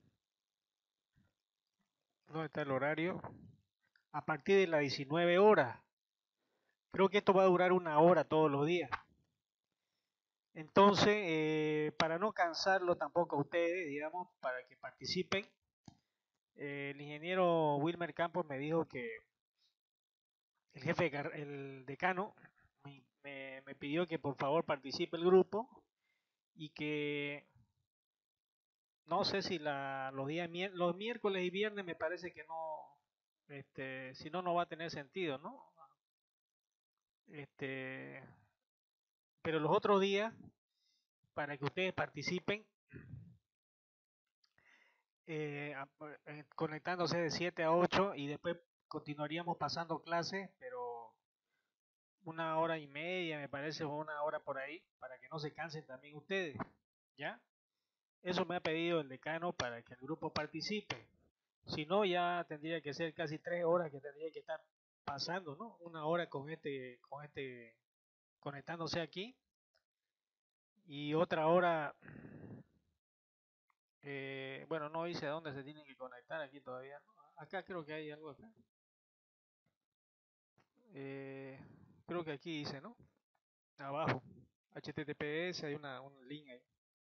¿dónde está el horario? A partir de las 19 horas. Creo que esto va a durar 1 hora todos los días. Entonces, para no cansarlo tampoco a ustedes, digamos, para que participen, el ingeniero Wilmer Campos me dijo que el jefe, el decano, me pidió que por favor participe el grupo y que no sé si los miércoles y viernes me parece que no, si no, no va a tener sentido, ¿no? Este, pero los otros días, para que ustedes participen, conectándose de 7 a 8 y después continuaríamos pasando clases, pero 1 hora y media me parece, o 1 hora por ahí, para que no se cansen también ustedes, ¿ya? Eso me ha pedido el decano para que el grupo participe. Si no, ya tendría que ser casi 3 horas que tendría que estar pasando, ¿no? 1 hora conectándose aquí y otra hora, bueno, no dice dónde se tienen que conectar aquí todavía, ¿no? Acá creo que hay algo acá. Creo que aquí dice, ¿no? Abajo, HTTPS, hay un link ahí.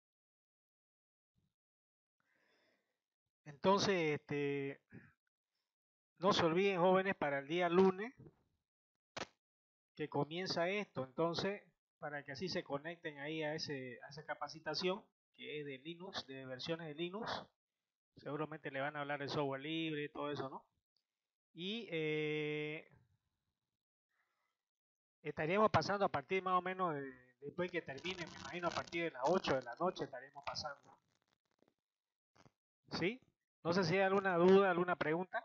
Entonces, no se olviden, jóvenes, para el día lunes que comienza esto. Entonces, para que así se conecten ahí a esa capacitación que es de Linux, de versiones de Linux. Seguramente le van a hablar de software libre, todo eso, ¿no? Y estaríamos pasando a partir más o menos después que termine, me imagino a partir de las 8 de la noche estaremos pasando. ¿Sí? No sé si hay alguna duda, alguna pregunta.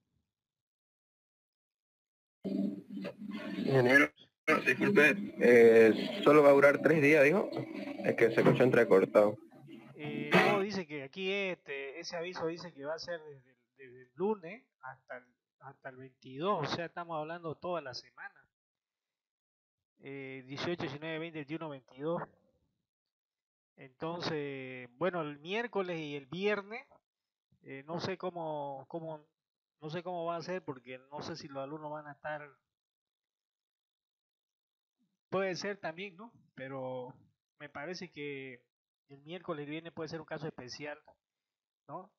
Ingeniero, disculpe, solo va a durar 3 días, dijo. Es que se escuchó entrecortado. No, dice que aquí ese aviso dice que va a ser desde el lunes hasta el 22, o sea, estamos hablando toda la semana. 18, 19, 20, 21, 22. Entonces, bueno, el miércoles y el viernes, no sé no sé cómo va a ser porque no sé si los alumnos van a estar, puede ser también, ¿no? Pero me parece que el miércoles y viene puede ser un caso especial, ¿no?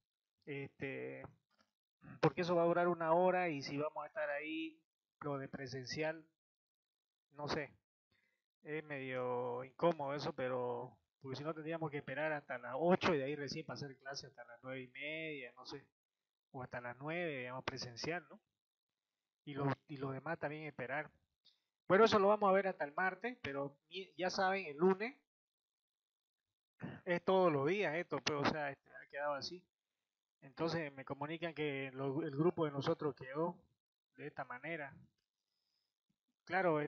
Porque eso va a durar 1 hora y si vamos a estar ahí, lo de presencial, no sé, es medio incómodo eso, pero porque si no tendríamos que esperar hasta las 8 y de ahí recién pasar clase hasta las 9:30, no sé, o hasta las 9, digamos, presencial, ¿no? Y los demás también esperar. Bueno, eso lo vamos a ver hasta el martes, pero ya saben, el lunes es todos los días esto, pues, o sea, ha quedado así. Entonces me comunican que el grupo de nosotros quedó de esta manera. Claro,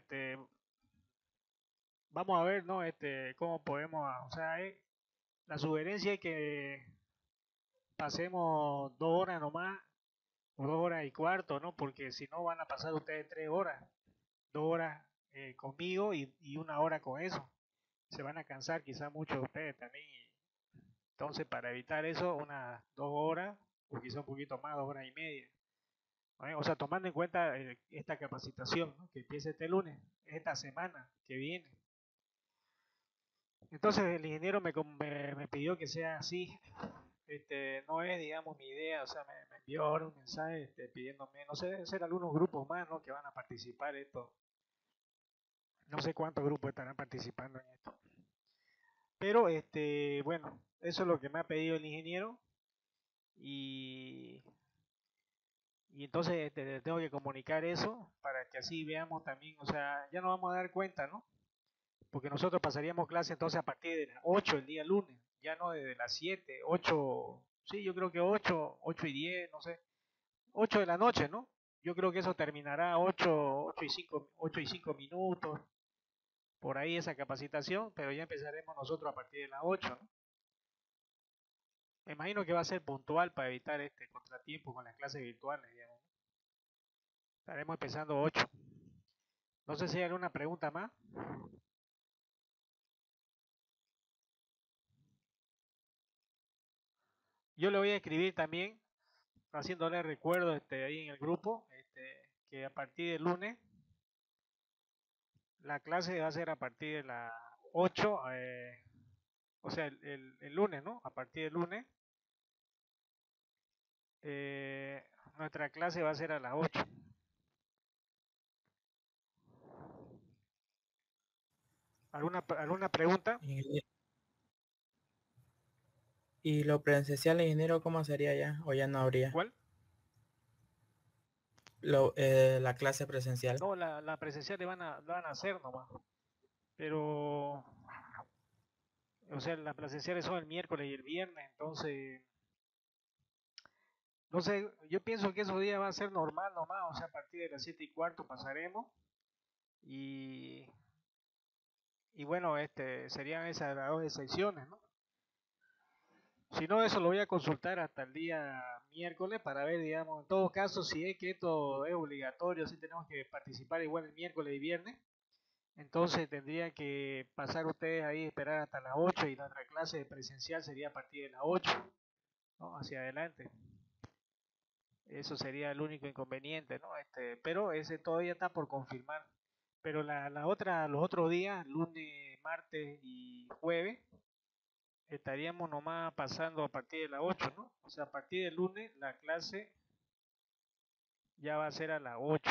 vamos a ver, ¿no? Cómo podemos, o sea, la sugerencia es que pasemos 2 horas nomás, o 2 horas y cuarto, ¿no? Porque si no van a pasar ustedes 3 horas, 2 horas conmigo y 1 hora con eso. Se van a cansar quizás muchos de ustedes también. Entonces, para evitar eso, unas 2 horas, o quizá un poquito más, 2 horas y media. ¿No? O sea, tomando en cuenta esta capacitación, ¿no? Que empieza este lunes, esta semana que viene. Entonces el ingeniero me pidió que sea así. No es, digamos, mi idea, o sea, me envió ahora un mensaje pidiéndome, no sé, deben ser algunos grupos más, ¿no? Que van a participar en esto. No sé cuántos grupos estarán participando en esto. Pero, bueno, eso es lo que me ha pedido el ingeniero y, y entonces tengo que comunicar eso para que así veamos también, o sea, ya nos vamos a dar cuenta, ¿no? Porque nosotros pasaríamos clase entonces a partir de las 8 el día lunes, ya no desde las 7, 8, sí, yo creo que 8 y 10, no sé, 8 de la noche, ¿no? Yo creo que eso terminará 8 y 5 minutos, por ahí esa capacitación, pero ya empezaremos nosotros a partir de las 8, ¿no? Me imagino que va a ser puntual para evitar este contratiempo con las clases virtuales, digamos. Estaremos empezando 8. No sé si hay alguna pregunta más. Yo le voy a escribir también, haciéndole recuerdo ahí en el grupo, que a partir del lunes, la clase va a ser a partir de las 8, o sea, el lunes, ¿no? A partir del lunes, nuestra clase va a ser a las 8. ¿Alguna pregunta? ¿Y lo presencial, ingeniero, cómo sería ya? ¿O ya no habría? ¿Cuál? La clase presencial. No, la presencial la van a hacer nomás. Pero, o sea, las presenciales son el miércoles y el viernes, entonces, no sé, yo pienso que esos días va a ser normal nomás, o sea, a partir de las 7:15 pasaremos y bueno, serían esas las dos excepciones, ¿no? Si no, eso lo voy a consultar hasta el día miércoles para ver, digamos, en todo caso, si es que esto es obligatorio, si tenemos que participar igual el miércoles y viernes, entonces tendría que pasar ustedes ahí, esperar hasta las 8 y nuestra clase presencial sería a partir de las 8, ¿no? Hacia adelante. Eso sería el único inconveniente, ¿no? Pero ese todavía está por confirmar. Pero los otros días, lunes, martes y jueves, estaríamos nomás pasando a partir de las 8, ¿no? O sea, a partir del lunes la clase ya va a ser a las 8.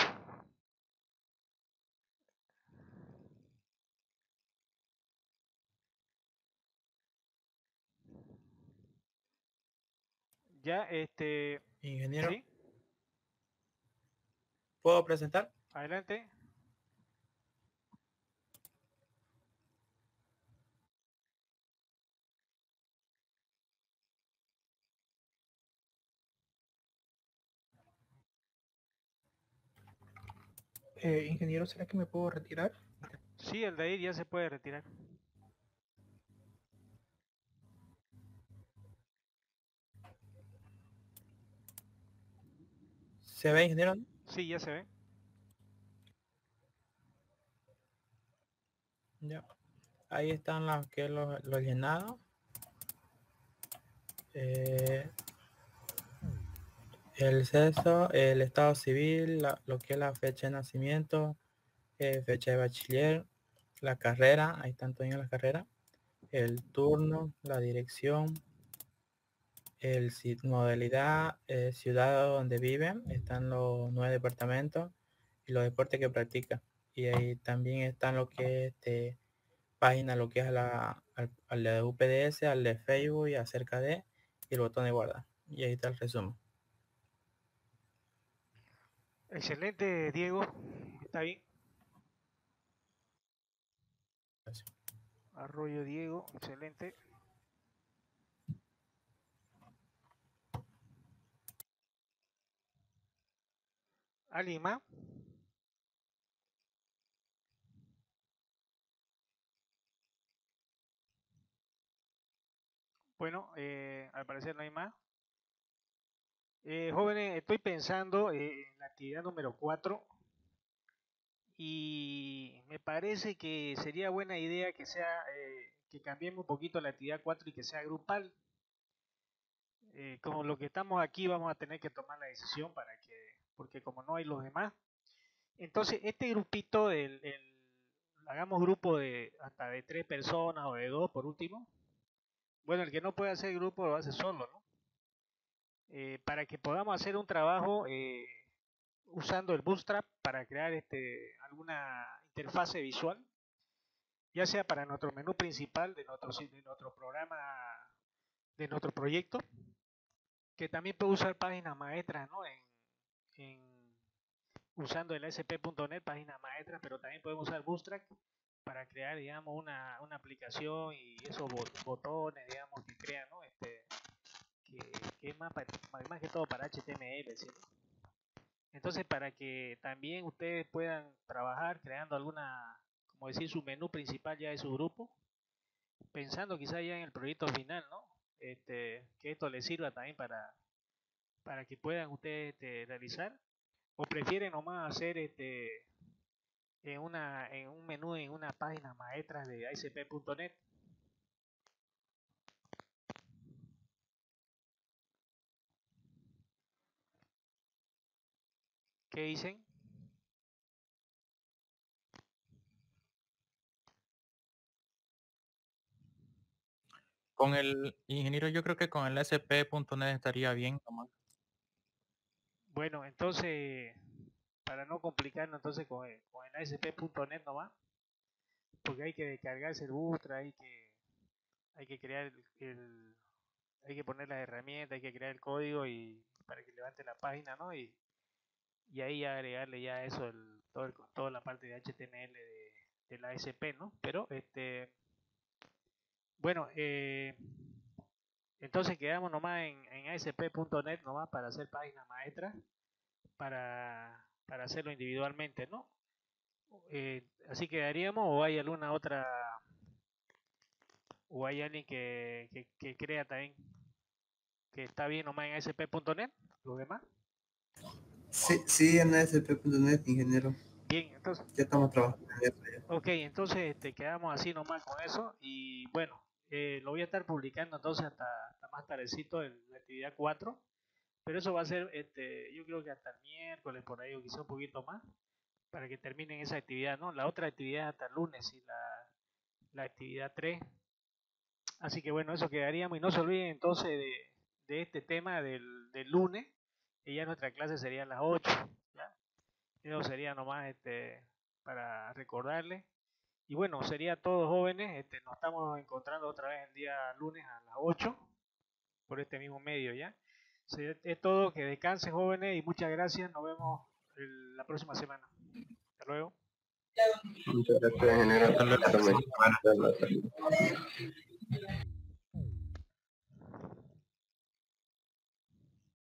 Ya, Ingeniero, ¿sí? ¿puedo presentar? Adelante. Ingeniero, ¿será que me puedo retirar? Sí, el de ahí ya se puede retirar. ¿Se ve, ingeniero? Sí, ya se ve. Ya. Ahí están los llenados. El sexo, el estado civil, lo que es la fecha de nacimiento, fecha de bachiller, la carrera, ahí están todas las carreras, el turno, la dirección, modalidad, ciudad donde viven, están los 9 departamentos y los deportes que practican. Y ahí también están lo que es página, lo que es al de UPDS, al de Facebook y acerca de, y el botón de guardar. Y ahí está el resumen. Excelente, Diego. Está bien. Gracias. Arroyo Diego, excelente. ¿Alguien más? Bueno, al parecer no hay más. Jóvenes, estoy pensando en la actividad número 4 y me parece que sería buena idea que sea que cambiemos un poquito la actividad 4 y que sea grupal. Como lo que estamos aquí vamos a tener que tomar la decisión porque como no hay los demás, entonces este grupito hagamos grupo de hasta de 3 personas o de 2 por último. Bueno, el que no puede hacer grupo lo hace solo, ¿no? Para que podamos hacer un trabajo usando el Bootstrap para crear alguna interfase visual, ya sea para nuestro menú principal de nuestro programa, de nuestro proyecto, que también puede usar páginas maestras, ¿no? Usando el ASP.NET, páginas maestras, pero también podemos usar Bootstrap para crear, digamos, una aplicación y esos botones, digamos, que crean, ¿no? Que es más que todo para HTML, ¿sí? Entonces, para que también ustedes puedan trabajar creando como decir, su menú principal ya de su grupo, pensando quizá ya en el proyecto final, ¿no? que esto les sirva también para que puedan ustedes realizar, o prefieren nomás hacer en un menú en una página maestra de ASP.NET. ¿Qué dicen? Con el ingeniero, yo creo que con el ASP.NET estaría bien. Bueno, entonces, para no complicarnos entonces con el ASP.NET nomás, porque hay que descargarse el Bootstrap, hay que crear hay que poner las herramientas, hay que crear el código y para que levante la página, ¿no? Y ahí ya agregarle ya eso, toda la parte de HTML de la ASP, ¿no? Pero, bueno, entonces quedamos nomás en ASP.NET nomás para hacer páginas maestras, para hacerlo individualmente, ¿no? Así quedaríamos, o hay alguna otra, o hay alguien que crea también que está bien nomás en ASP.NET, los demás. Sí, en ASP.NET, ingeniero. Bien, entonces. Ya estamos trabajando en eso ya. Ok, entonces quedamos así nomás con eso. Y bueno, lo voy a estar publicando entonces hasta más tardecito en la actividad 4. Pero eso va a ser, yo creo que hasta el miércoles por ahí, o quizá un poquito más, para que terminen esa actividad, ¿no? La otra actividad hasta el lunes y la actividad 3. Así que bueno, eso quedaríamos. Y no se olviden entonces de este tema del lunes, que ya nuestra clase sería a las 8. ¿Ya? Eso sería nomás para recordarles. Y bueno, sería todos jóvenes. Nos estamos encontrando otra vez el día lunes a las 8 por este mismo medio, ¿ya? Es todo, que descansen jóvenes y muchas gracias. Nos vemos la próxima semana. Hasta luego. Muchas gracias, ingeniero. Hasta luego.